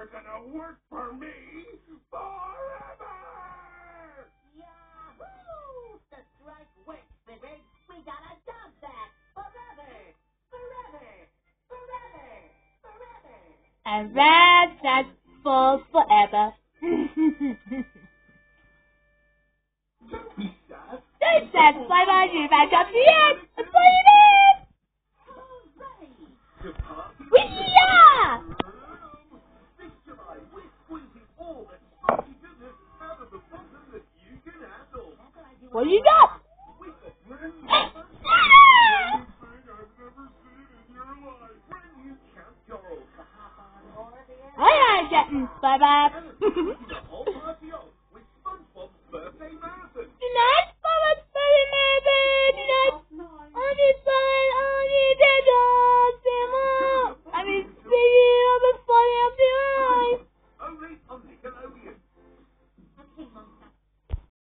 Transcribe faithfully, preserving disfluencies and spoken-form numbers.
You're gonna work for me forever! Yahoo! The strike works, Fibbers. We got a job back. Forever! Forever! Forever! Forever! And that's that for forever. Don't satisfy my new back up the end. That's what it is. Wee-ya! What you got? I ain't getting bye bye.